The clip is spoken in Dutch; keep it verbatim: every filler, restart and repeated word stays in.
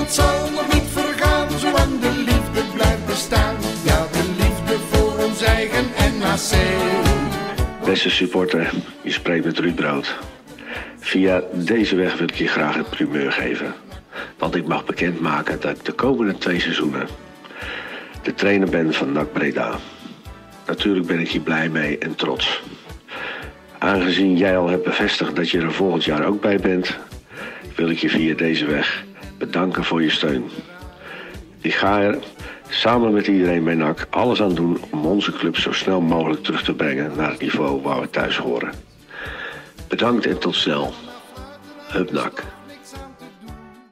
het zal nog niet vergaan, zolang de liefde blijft bestaan. Ja, de liefde voor ons eigen N A C. Beste supporter, je spreekt met Ruud Brood. Via deze weg wil ik je graag het primeur geven. Want ik mag bekendmaken dat ik de komende twee seizoenen de trainer ben van N A C Breda. Natuurlijk ben ik hier blij mee en trots. Aangezien jij al hebt bevestigd dat je er volgend jaar ook bij bent, wil ik je via deze weg bedanken voor je steun. Ik ga er samen met iedereen bij N A C alles aan doen om onze club zo snel mogelijk terug te brengen naar het niveau waar we thuis horen. Bedankt en tot snel. Hup N A C.